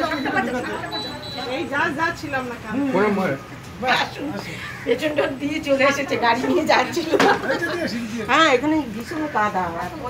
এই যা ছিলাম না কাম পেছন দিয়ে চলে এসেছে, গাড়ি নিয়ে যাচ্ছিল। হ্যাঁ, এখানে ভীষণ কাদা।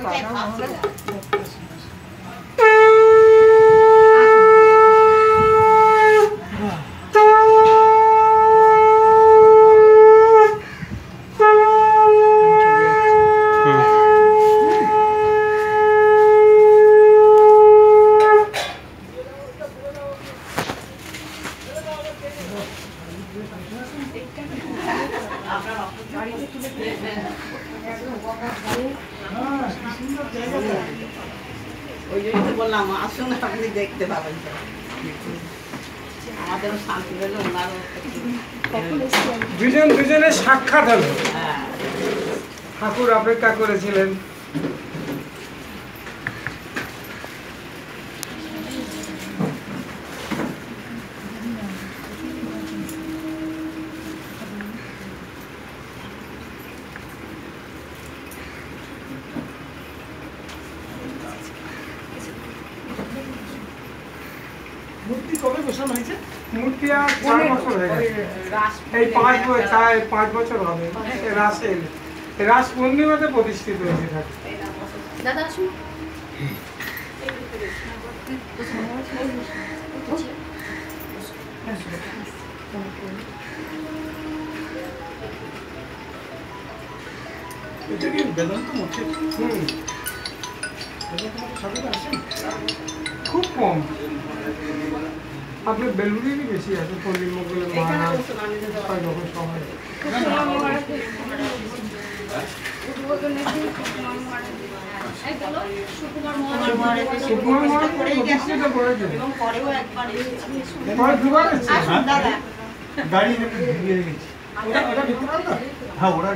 ওই জন্য তো বললাম আসুন, আপনি দেখতে পাবেন। আমাদেরও শান্তি হলো, ওনারও দুজনের সাক্ষাৎ হলো। ঠাকুর অপেক্ষা করেছিলেন। মূর্তি কবে বসানো হয়েছে? মূর্তি আর 4 বছর হয়ে গেছে। এই 5 বছর হবে। রাস পূর্ণিমাতে প্রতিষ্ঠিত হয়েছে ঠাকুর। দাদা আসুন। এটা কি বেদান্ত মঠে? খুব কম। আপনার বেলুড়েরই বেশি আছে, পল্লীর মঙ্গলের মহারাজ যখন সময়। সুকুমার মহারাজ প্রতিষ্ঠিত করেছে। দুবার আছে। গাড়ি দিয়ে গেছে। হ্যাঁ, ওরা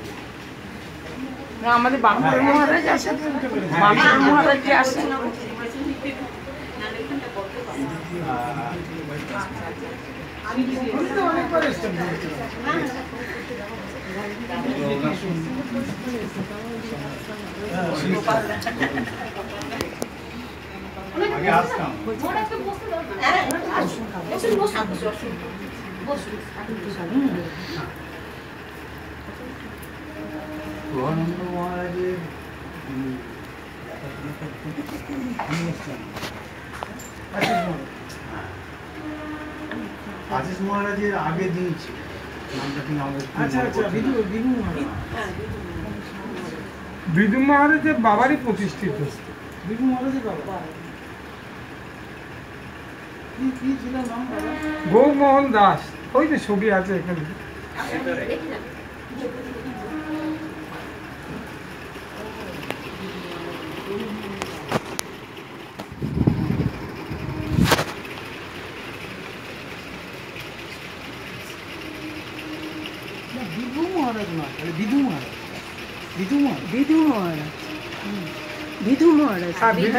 আমাদের বাংলার মহারাজ আসেন, বাংলার মহারাজ যে আসেন। অনেকবার এসছেন। আগে আসতাম। প্রভানন্দ মহারাজের আশিস মহারাজের আগে দিন ছিল। আচ্ছা, বিদু মহারাজের বাবারই প্রতিষ্ঠিত। বিদু মহারাজের বাবা কি ছিল নাম? গৌরমোহন দাস। ওই যে ছবি আছে এখানে। বিদু মহারাজ না, বিদু মহারাজ। বিধু মহারাজ। বিধু মহারাজ। বিধু মহারাজ।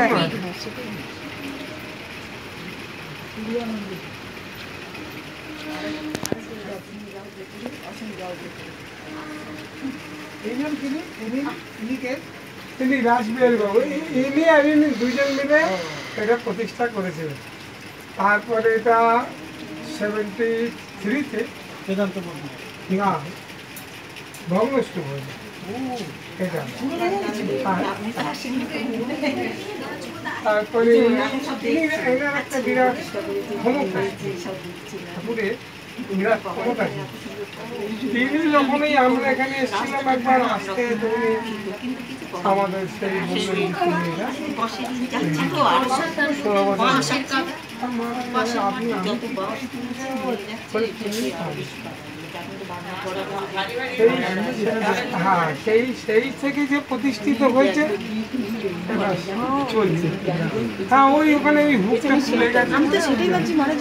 তিনি রাসবিহারী বাবু। ইনি আর ইনি দুজন মিলে এটা প্রতিষ্ঠা করেছিলেন। তারপরে এটা 73-তে বেদান্ত না ভগ্নষ্ট হয়েছে এটা। তারপরে এনার একটা বিরাট ক্ষমতা, ঠাকুরের বিরাট ক্ষমতা। তিনি যখনই আমরা এখানে এসেছিলাম একবার আসতে, আমাদের সেই হ্যাঁ সেই থেকে যে প্রতিষ্ঠিত হয়েছে চলছে। হ্যাঁ, ওই ওখানে ওই হুকটা খুলে গেছে। আমি তো সেটাই ভাবছি মহারাজ।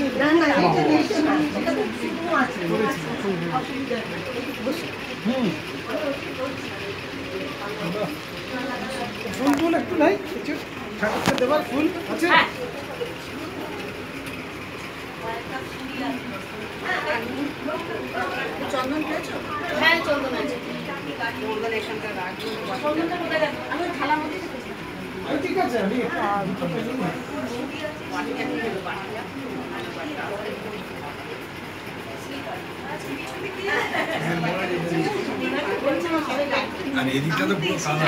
ফুল একটু নাই কিছু ঠাকুরকে দেবার ফুল আছে? চন্দন পেয়েছো? হ্যাঁ, চন্দন আছে। চন্দন এখানটা রাখবো। চন্দনটা কোথায় রাখবো? আমি থালার মধ্যে। ঠিক আছে, আমি আর এদিকটা তো পুরো কাদা।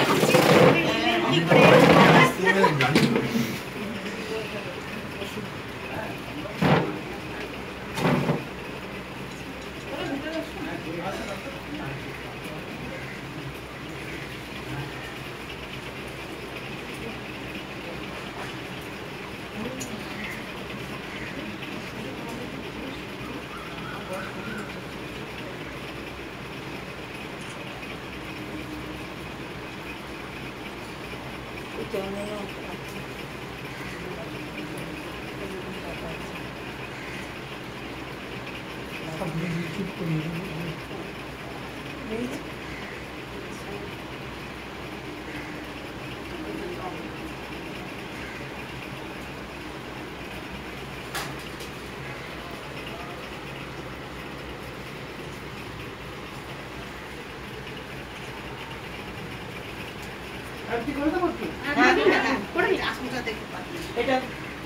কি করে দেবো কি? করে নি আসুনটা দেখতে পাচ্ছি এটা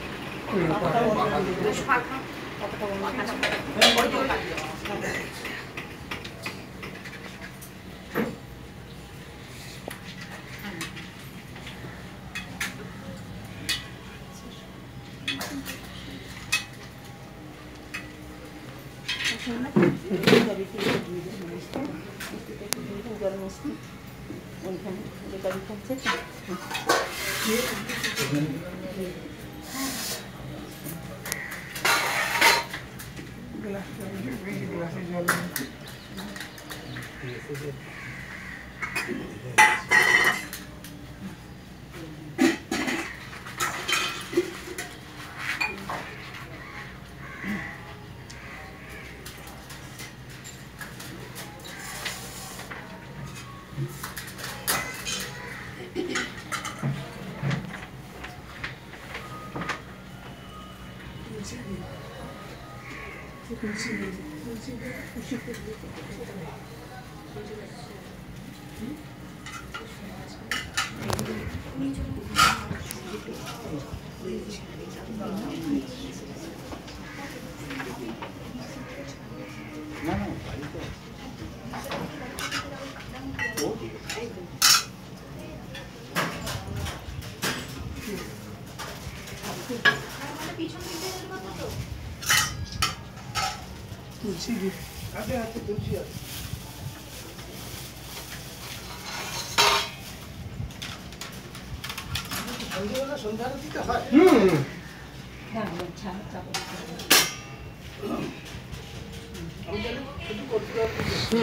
গ্লাসে জল তুলসী দি হাতে হাতে তুলসী আছে। সন্ধ্যাবেলা সন্ধ্যা আরতিতে হয়। আমি তাহলে শুধু করতে পারবো।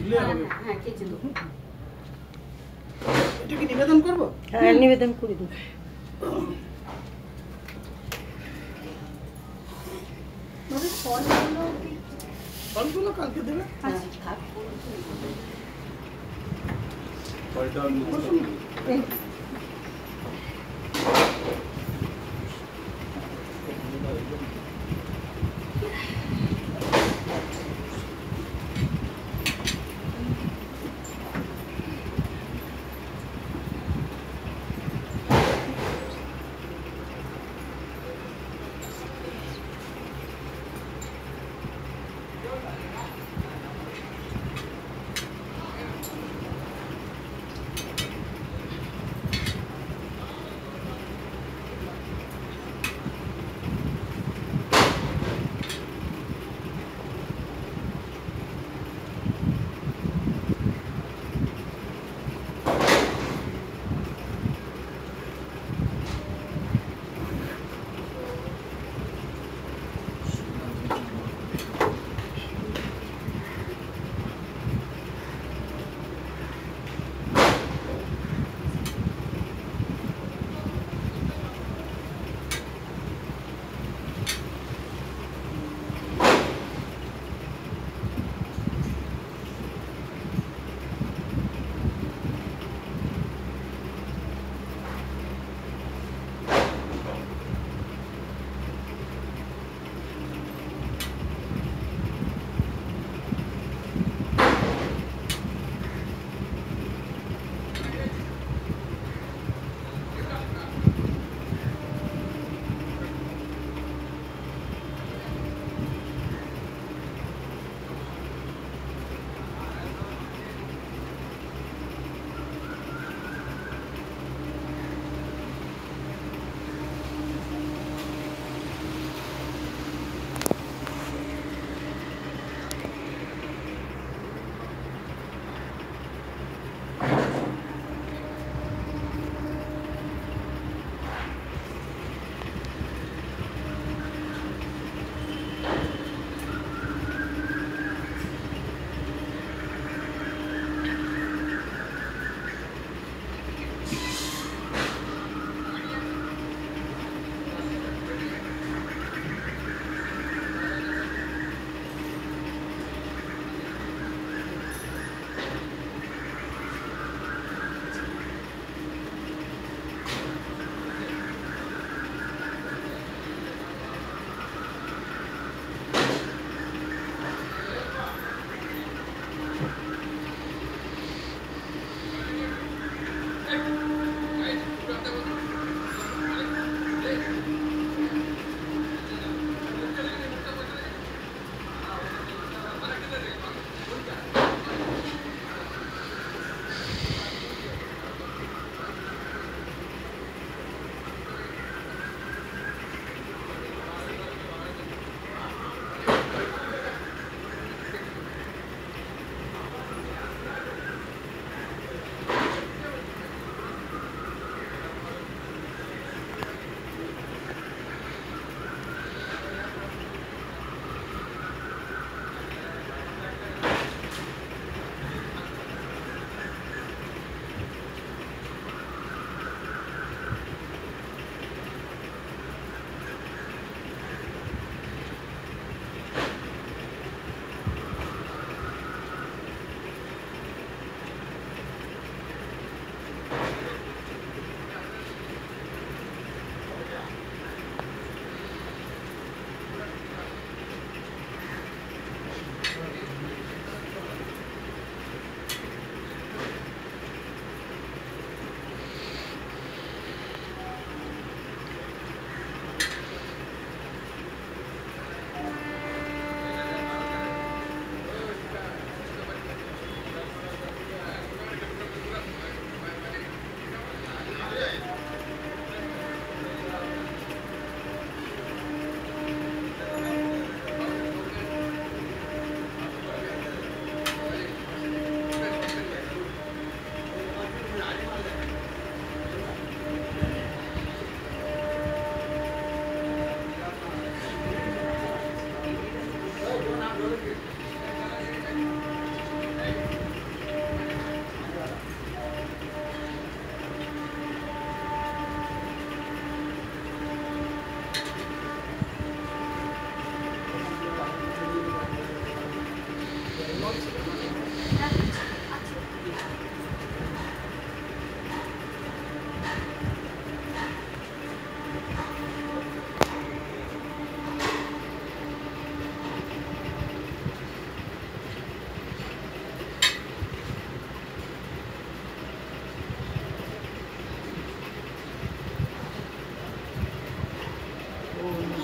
দিলে হবে। হ্যাঁ খেয়েছি তো। এটা কি নিবেদন করবো? হ্যাঁ নিবেদন করে দিই। ফলগুলো কালকে দেবে। হ্যাঁ, থাক। ফলটা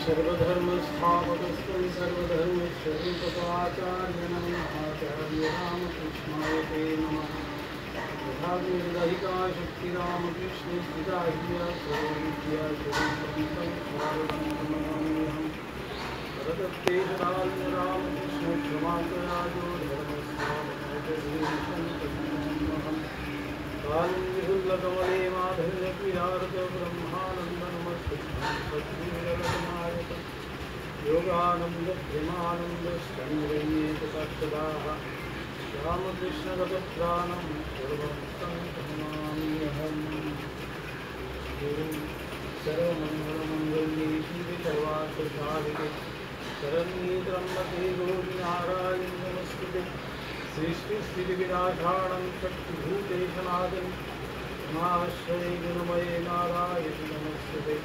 सर्वधर्मस्थापकस्तं सर्वधर्मस्वरूपपाचार्यं महाचार्य रामकृष्णाय ते नमः। तथाग्निर्दहिता शक्तिरामकृष्णे स्थिता हिया सर्वविद्या स्वरूपं स्वागतमहम्। भरतत्ते रामकृष्ण क्षमाकराजो धर्मस्वामहम्। कालिन्दीहुल्लकमले माधव्यक्रियारत ब्रह्मानन्दनमस्कृष्णनायक योगानन्द प्रेमानन्दश्चन्द्रयेतदाः रामकृष्णगतप्राणं सर्वं नमाम्यहम्। सर्वमङ्गलमङ्गल्ये शिवे सर्वार्थसाधिके शरण्ये त्र्यम्बके गौरि नारायणि नमस्ते। सृष्टिस्थितिविनाशानं शक्तिभूते सनातन माश्रये गुणमये नारायणि नमस्ते।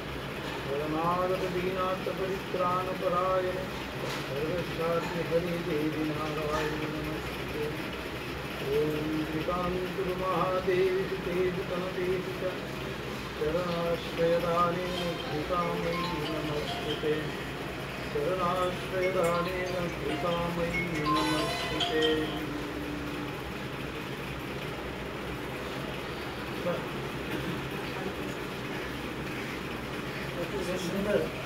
शरणागतदीनाथपरित्राणपरायणे सर्वशास्त्रि हरि देवि नारायणि नमस्ते। ॐ कृपां कुरु महादेवी सुतेषु तनतेषु च शरणाश्रयदानेन कृपामयि नमस्ते। शरणाश्रयदानेन कृपामयि नमस्ते। सुंदर